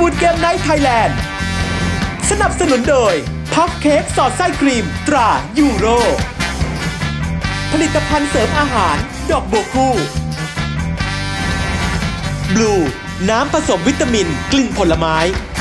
ดเกมไนท์ไทยแลนด์สนับสนุนโดยพัฟเค้กสอดไส้ครีมตรายูโรผลิตภัณฑ์เสริมอาหารดอกบัวคู่บลูน้ำผสมวิตามินกลิ่นผลไม้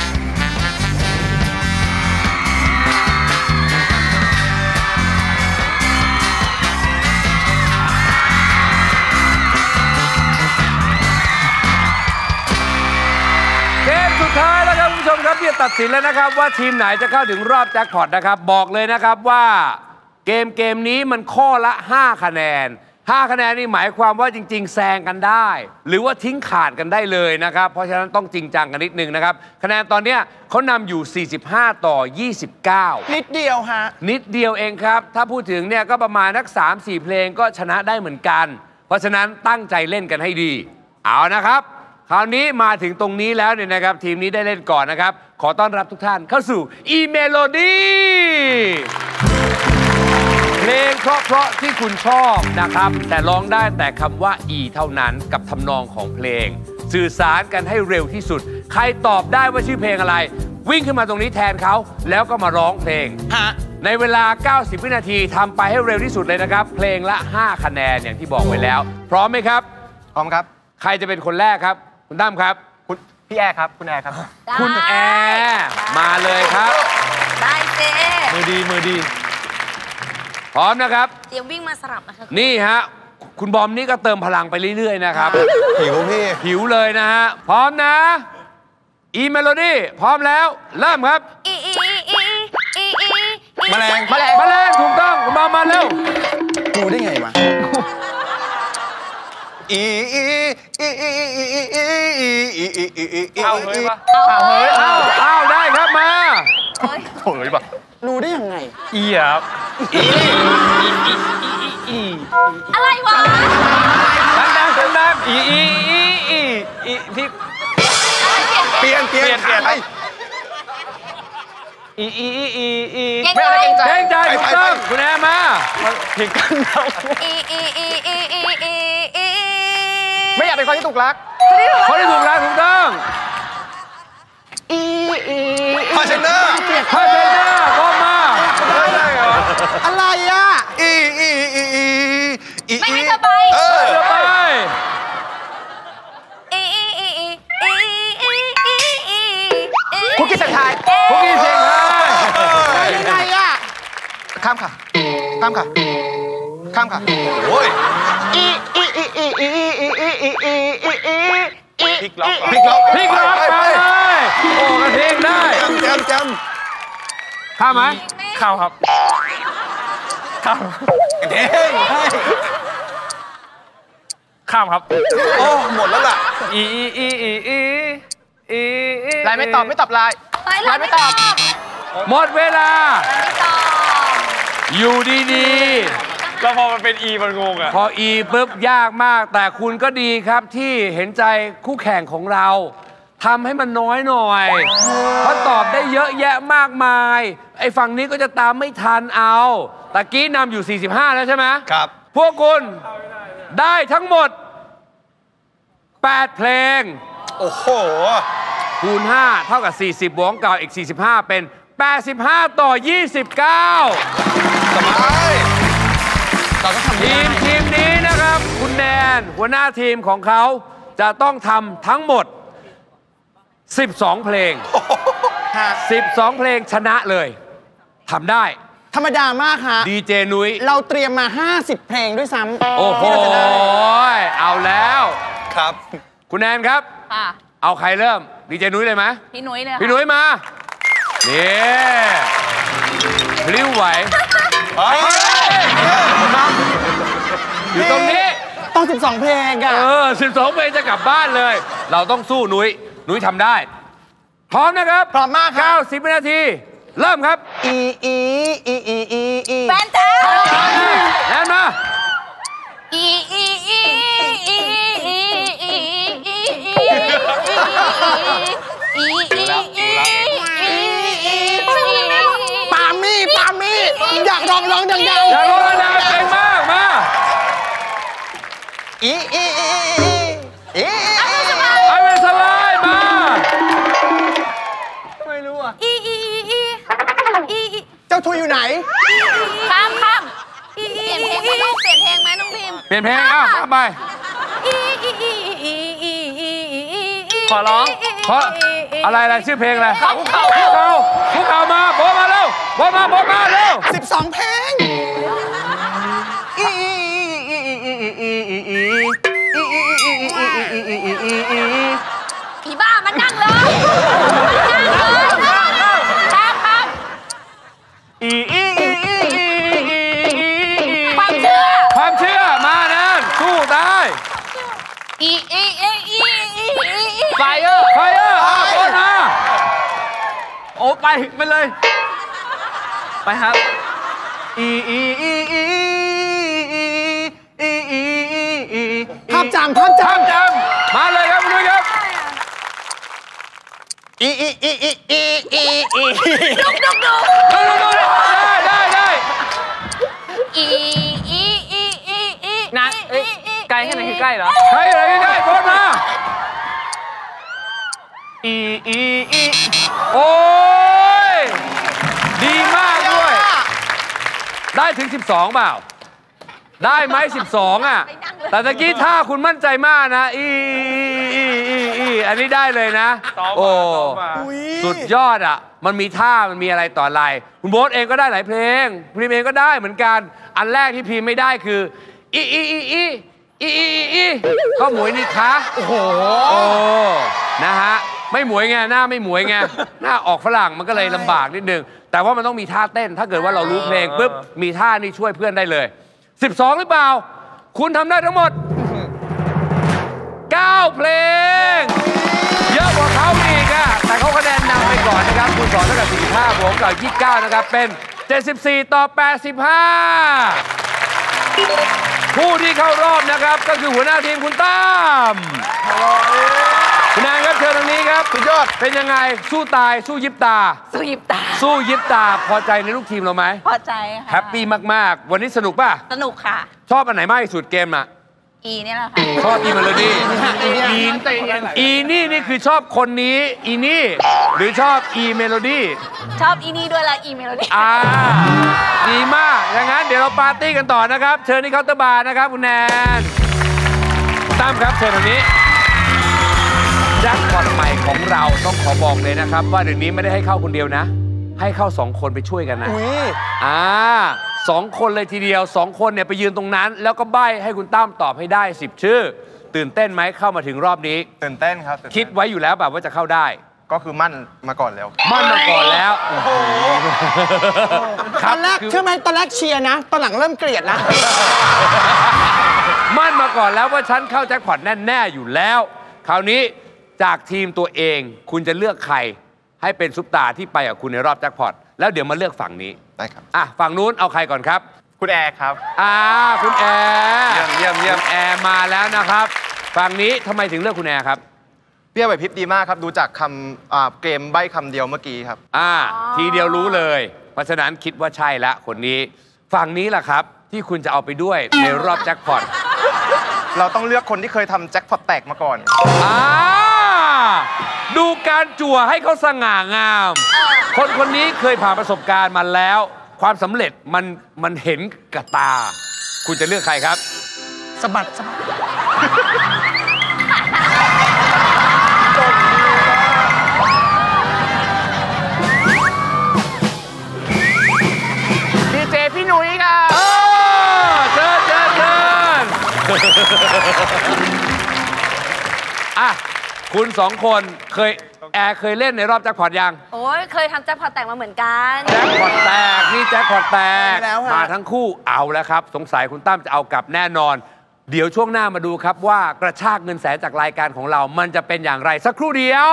สุดท้ายแล้วครับคุณผู้ชมครับที่จะตัดสินแล้วนะครับว่าทีมไหนจะเข้าถึงรอบแจ็คพอตนะครับบอกเลยนะครับว่าเกมนี้มันข้อละ5คะแนน5คะแนนนี่หมายความว่าจริงๆแซงกันได้หรือว่าทิ้งขาดกันได้เลยนะครับเพราะฉะนั้นต้องจริงจังกันนิดนึงนะครับคะแนนตอนนี้เขานำอยู่45 ต่อ 29 นิดเดียวฮะนิดเดียวเองครับถ้าพูดถึงเนี่ยก็ประมาณนัก 3-4 เพลงก็ชนะได้เหมือนกันเพราะฉะนั้นตั้งใจเล่นกันให้ดีเอานะครับคราวนี้มาถึงตรงนี้แล้วเนี่ยนะครับทีมนี้ได้เล่นก่อนนะครับขอต้อนรับทุกท่านเข้าสู่อีเมโลดี้เพลงเพราะๆที่คุณชอบนะครับแต่ร้องได้แต่คำว่าอีเท่านั้นกับทำนองของเพลงสื่อสารกันให้เร็วที่สุดใครตอบได้ว่าชื่อเพลงอะไรวิ่งขึ้นมาตรงนี้แทนเขาแล้วก็มาร้องเพลงในเวลา90วินาทีทำไปให้เร็วที่สุดเลยนะครับเพลงละ5คะแนนอย่างที่บอกไว้แล้วพร้อมไหมครับพร้อมครับใครจะเป็นคนแรกครับคุณตั้มครับพี่แอร์ครับคุณแอร์ครับคุณแอร์มาเลยครับได้เจ๊มือดีพร้อมนะครับเตรียมวิ่งมาสลับนะคะนี่ฮะคุณบอมนี่ก็เติมพลังไปเรื่อยๆนะครับหิวพี่หิวเลยนะฮะพร้อมนะอีเมโลดี้พร้อมแล้วเริ่มครับแมลงถูกต้องคุณบอมมาเร็วกูได้ไงวะเอาเฮ้ยปะเอาได้ครับมาเฮ้ยปะรู้ได้ยังไงครับอะไรวะดังพี่เปลี่ยนไปไม่อะไรเกรงใจถูกต้องคุณแอมมาเพลงกันเราไม่อยากเป็นคนที่ถูกรักคนที่ถูกรักถูกต้องพาเชนเนอร์ก็มาได้เหรออะไรอ่ะไม่ให้เธอไปคุกกี้เสียงไทยยังไงอ่ะข้ามค่ะโอ้ยพลิกล็อกไปเลยโอ้กระเทงได้จำข้ามไหมข้ามครับกระเทงข้ามครับโอ้หมดแล้วล่ะไลน์ไม่ตอบไลน์ไม่ตอบหมดเวลาอยู่ดีๆแล้วพอมันเป็นอีมันงงอ่ะพออีปุ๊บยากมากแต่คุณก็ดีครับที่เห็นใจคู่แข่งของเราทำให้มันน้อยหน่อยเพราะตอบได้เยอะแยะมากมายไอ้ฝั่งนี้ก็จะตามไม่ทันเอาตะกี้นำอยู่45แล้วใช่ไหมครับพวกคุณได้ทั้งหมด8เพลงโอ้โหคูณ5เท่ากับ40บวกเก่าอีก45เป็น85 ต่อ 29 สบายทีมนี้นะครับคุณแนนหัวหน้าทีมของเขาจะต้องทำทั้งหมด12เพลง12เพลงชนะเลยทำได้ธรรมดามากฮะดีเจนุ้ยเราเตรียมมา50เพลงด้วยซ้ำโอ้โหเอาแล้วครับคุณแนนครับเอาใครเริ่มดีเจนุ้ยเลยไหมพี่นุ้ยเลยพี่นุ้ยมานี่พลิ้วไหวอยู่ตรงนี้ต้อง12เพลงอะ 12เพลงจะกลับบ้านเลยเราต้องสู้นุ้ยทำได้พร้อมนะครับพร้อมมากครับ 90วินาทีเริ่มครับแฟนจ้าแอนมาปามี่อยากร้องดังๆอยากร้องดังๆเก่งมากมาไอเวนสไลด์มาข้ามเปลี่ยนเพลงไหมลูกเปลี่ยนเพลงไหมน้องพิมเปลี่ยนเพลงข้ามไปขอร้องเพราะอะไรชื่อเพลงอะไรคุกเข่ามาโบมาเร็วโบมาเร็ว 12 เพลงอีบ้ามันนั่งเลยครับความเชื่อมานั่นสู้ได้ไฟเออร์โอนมาโอ้ไปเลยไปครับภาพจำมาเลยครับคุณนุ้ยครับดุได้นะไกลแค่ไหนคือใกล้เหรอใกล้โอนมาโอ้ยดีมากด้วยได้ถึง12เปล่าได้ไหม12อ่ะแต่ตะกี้ถ้าคุณมั่นใจมากนะอันนี้ได้เลยนะโอ้สุดยอดอ่ะมันมีท่ามันมีอะไรต่ออะไรคุณโบ๊ทเองก็ได้หลายเพลงพิมเองก็ได้เหมือนกันอันแรกที่พิมไม่ได้คือก็หมวยนี่คะโอ้โหนะฮะไม่หมวยไงหน้าไม่หมวยไงหน้าออกฝรั่งมันก็เลยลำบากนิดนึงแต่ว่ามันต้องมีท่าเต้นถ้าเกิดว่าเรารู้เพลงปุ๊บมีท่านี่ช่วยเพื่อนได้เลย12หรือเปล่าคุณทำได้ทั้งหมด9เพลงเยอะกว่าเขาอีกอะแต่เขาคะแนนนำไปก่อนนะครับคุณ2เท่ากับ45บวกกับ29นะครับเป็น74ต่อ85ผู้ที่เข้ารอบนะครับก็คือหัวหน้าทีมคุณตั้มคุณนางครับเชิญตรงนี้ครับสุดยอดเป็นยังไงสู้ตายสู้ยิบตาพอใจในลูกทีมเราไหมพอใจค่ะแฮปปี้มากๆวันนี้สนุกป่ะสนุกค่ะชอบอันไหนมากที่สุดเกมอ่ะนี่แหละค่ะชอบเมโลดี้นี่คือชอบคนนี้นี่หรือชอบเมโลดี้ชอบนี่ด้วยละเมโลดี้ดีมากอย่างนั้นเดี๋ยวเราปาร์ตี้กันต่อนะครับเชิญที่เคาน์เตอร์บาร์นะครับคุณแนนตั้มครับเชิญตรงนี้แจ็คพอตใหม่ของเราต้องขอบอกเลยนะครับว่าเดี๋ยวนี้ไม่ได้ให้เข้าคนเดียวนะให้เข้า2คนไปช่วยกันนะ2 คนเลยทีเดียว2 คนเนี่ยไปยืนตรงนั้นแล้วก็ใบ้ให้คุณตั้มตอบให้ได้10 ชื่อตื่นเต้นไหมเข้ามาถึงรอบนี้ตื่นเต้นครับคิดไว้อยู่แล้วแบบว่าจะเข้าได้ก็คือมั่นมาก่อนแล้วตอนแรกเชื่อไหมตอนแรกเชียร์นะตอนหลังเริ่มเกลียดนะมั่นมาก่อนแล้วว่าฉันเข้าแจ็คพอตแน่ๆอยู่แล้วคราวนี้จากทีมตัวเองคุณจะเลือกใครให้เป็นซุปตาที่ไปกับคุณในรอบแจ็คพอตแล้วเดี๋ยวมาเลือกฝั่งนี้ได้ครับฝั่งนู้นเอาใครก่อนครับคุณแอร์ครับคุณแอร์เยี่ยมแอร์มาแล้วนะครับฝั่งนี้ทำไมถึงเลือกคุณแอร์ครับเปรี้ยวไหวพริบดีมากครับดูจากคำเกมใบ้คำเดียวเมื่อกี้ครับทีเดียวรู้เลยเพราะฉะนั้นคิดว่าใช่ละคนนี้ฝั่งนี้ล่ะครับที่คุณจะเอาไปด้วยในรอบแจ็คพอตเราต้องเลือกคนที่เคยทำแจ็คพอตแตกมาก่อนดูการจั่วให้เขาสง่างามคนนี้เคยผ่านประสบการณ์มาแล้วความสำเร็จมันเห็นกับตาคุณจะเลือกใครครับสะบัดดีเจพี่หนุ่ยค่ะเชิญคุณ2 คนแอร์เคยเล่นในรอบแจ็คพอตยังโอ้ยเคยทำแจ็คพอตแตกมาเหมือนกันแจ็คพอตแตกนี่แจ็คพอตแตกมาทั้งคู่เอาแล้วครับสงสัยคุณตั้มจะเอากลับแน่นอนเดี๋ยวช่วงหน้ามาดูครับว่ากระชากเงินแสนจากรายการของเรามันจะเป็นอย่างไรสักครู่เดียว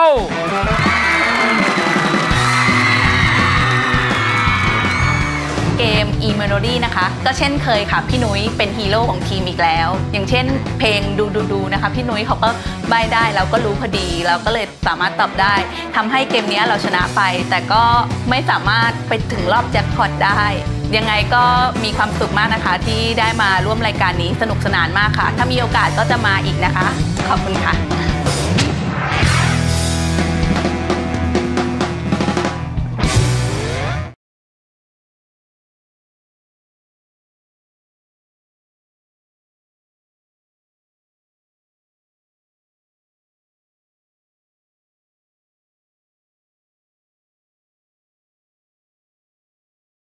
เกม e-melody นะคะก็เช่นเคยค่ะพี่นุ้ยเป็นฮีโร่ของทีมอีกแล้วอย่างเช่นเพลงดูนะคะพี่นุ้ยเขาก็ใบ้ได้เราก็รู้พอดีเราก็เลยสามารถตอบได้ทำให้เกมนี้เราชนะไปแต่ก็ไม่สามารถไปถึงรอบแจ็คพอตได้ยังไงก็มีความสุขมากนะคะที่ได้มาร่วมรายการนี้สนุกสนานมากค่ะถ้ามีโอกาสก็จะมาอีกนะคะขอบคุณค่ะ